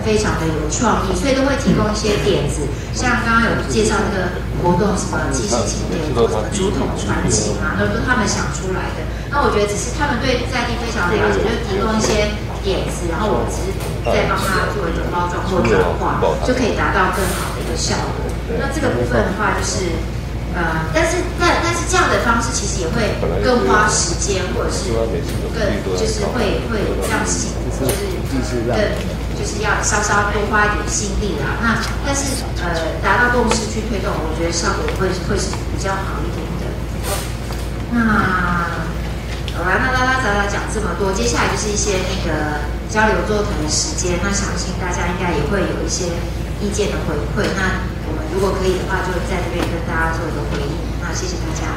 非常的有创意，所以都会提供一些点子，像刚刚有介绍那个活动什么七夕庆典或什么竹筒传情啊，都是他们想出来的。那我觉得只是他们对在地非常了解，就提供一些点子，然后我们只是再帮他做一个包装或转化，就可以达到更好的一个效果。那这个部分的话，就是但是这样的方式其实也会更花时间，或者是更就是会让事情就是更就是要稍稍多花一点心力啦。那但是达到共识去推动，我觉得效果会是比较好一点的。那好吧，那拉拉杂杂讲这么多，接下来就是一些那个交流座谈的时间。那相信大家应该也会有一些意见的回馈。那我们如果可以的话，就在这边跟大家做一个回应。那谢谢大家。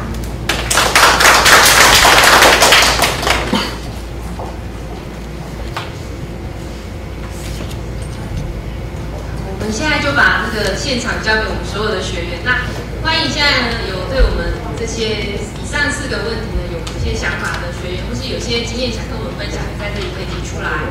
我们现在就把这个现场交给我们所有的学员。那欢迎现在呢有对我们这些以上4个问题呢有一些想法的学员，或是有些经验想跟我们分享，在这里可以提出来。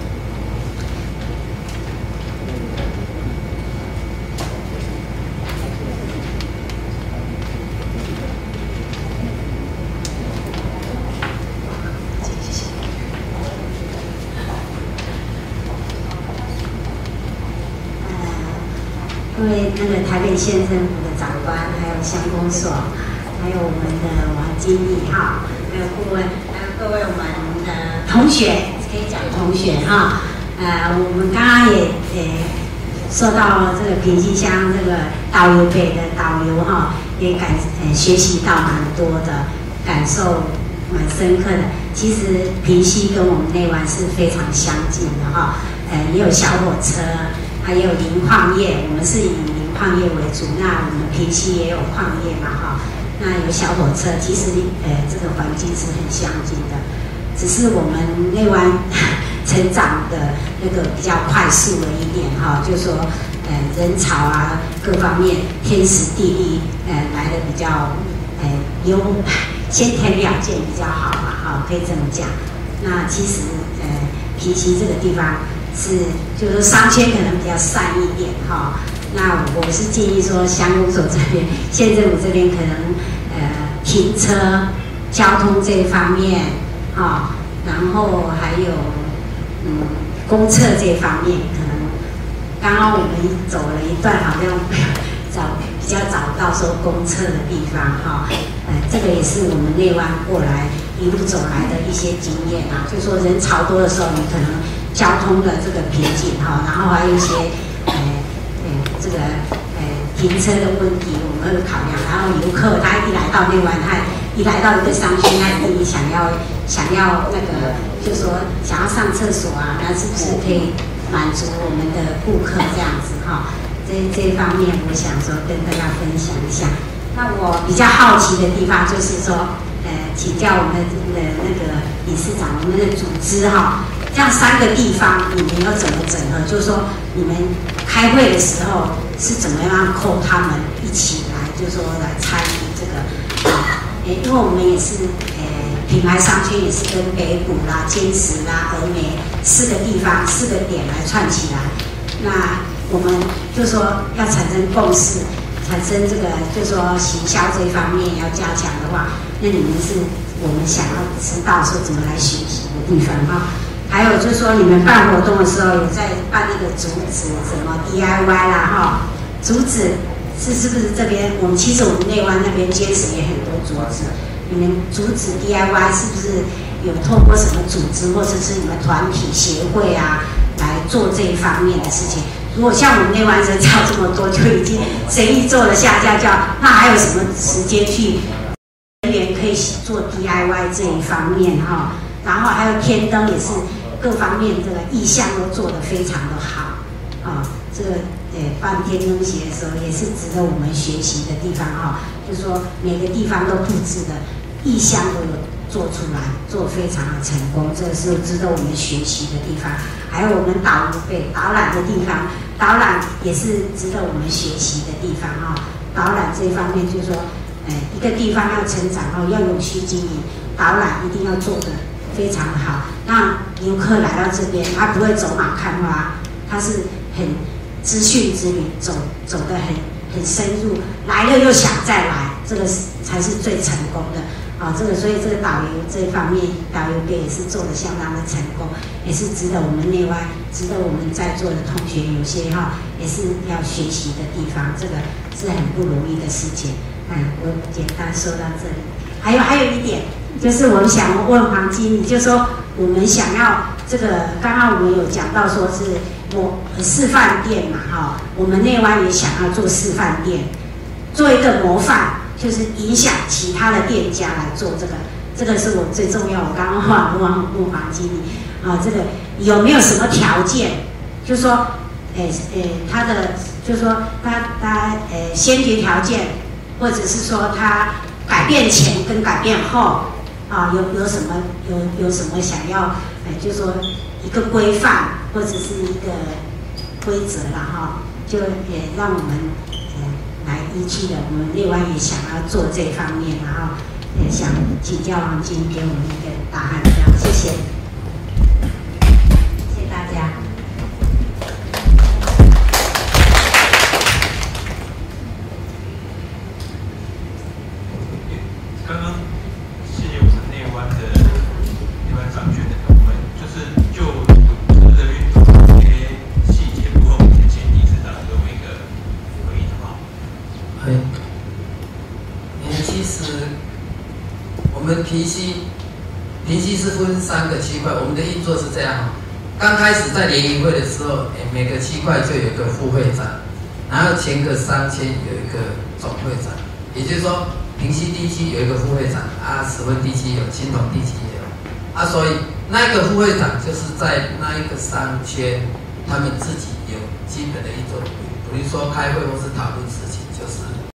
各位那个台北县政府的长官，还有乡公所，还有我们的王经理哈，还有顾问，还有各位我们的同学，可以讲同学哈。我们刚刚也受到这个平溪乡这个导游北的导游哈，也学习到蛮多的，感受蛮深刻的。其实平溪跟我们内湾是非常相近的哈，也有小火车。还有磷矿业，我们是以磷矿业为主。那我们平溪也有矿业嘛，哈。那有小火车，其实这个环境是很相近的，只是我们内湾成长的那个比较快速了一点哈，就是说人潮啊各方面天时地利来的比较先天条件比较好嘛，哈，可以这么讲。那其实平溪这个地方。就是说商圈可能比较散一点哈，那我是建议说乡公所这边、县政府这边可能停车、交通这一方面哈，然后还有公厕这一方面，可能刚刚我们走了一段，好像比较找到说公厕的地方哈，这个也是我们内湾过来一路走来的一些经验啊，就说人潮多的时候，你可能。交通的这个瓶颈哈，然后还有一些这个停车的问题，我们会考量。然后游客他一来到内湾，他一来到一个商圈，他一定想要那个，就说想要上厕所啊，那是不是可以满足我们的顾客这样子哈？这一方面，我想说跟大家分享一下。那我比较好奇的地方就是说，请教我们的那个理事长，我们的组织哈。这样3个地方，你们要怎么整合？就是说，你们开会的时候是怎么样扣他们一起来，就是说来参与这个因为我们也是品牌商圈也是跟北谷啦、坚持啦、峨眉4个地方4个点来串起来。那我们就说要产生共识，产生这个就是说行销这一方面要加强的话，那你们是我们想要知道说怎么来学习的地方哈。还有就是说，你们办活动的时候有在办那个竹子什么 DIY 啦哈，竹子是不是这边？其实我们内湾那边坚持也很多竹子，你们竹子 DIY 是不是有透过什么组织或者是你们团体协会啊来做这一方面的事情？如果像我们内湾人潮这么多，就已经生意做了下架叫，那还有什么时间去人员可以做 DIY 这一方面哈？然后还有天灯也是。各方面这个意向都做得非常的好，这个办天灯节的时候也是值得我们学习的地方哈，就是说每个地方都布置的意向都有做出来，做得非常的成功，这是值得我们学习的地方。还有我们导览的地方，导览也是值得我们学习的地方哈。导览这一方面就是说，一个地方要成长后要永续经营，导览一定要做得非常好，让游客来到这边，他不会走马看花， 它是很资讯之旅，走得很深入，来了又想再来，这个才是最成功的。这个所以这个导游这一方面，导游队也是做得相当的成功，也是值得我们内外，值得我们在座的同学有些也是要学习的地方，这个是很不容易的事情。我简单说到这里。还有一点，就是我们想问黄经理，就说我们想要这个，刚刚我们有讲到说是示范店嘛，我们内湾也想要做示范店，做一个模范。就是影响其他的店家来做这个是我最重要。我刚刚问黄经理这个有没有什么条件？就是说，他的就是说他先决条件，或者是说他改变前跟改变后有什么想要就是说一个规范或者是一个规则啦就也让我们来依据的，我们内湾也想要做这方面，然后也想请教黄经理给我们一个答案，这样谢谢，谢谢大家。 刚刚谢谢我们内湾长选的我们就是就组织的运作一些细节部分，我们请理事长给我们一个回应，好不好？ 其实我们平溪是分3个区块，我们的运作是这样刚开始在联谊会的时候，每个区块就有一个副会长，然后前个3天有一个总会长，也就是说平溪地区有一个副会长石分地区有，青铜地区也有所以那个副会长就是在那一个商圈，他们自己有基本的一种，比如说开会或是讨论事情。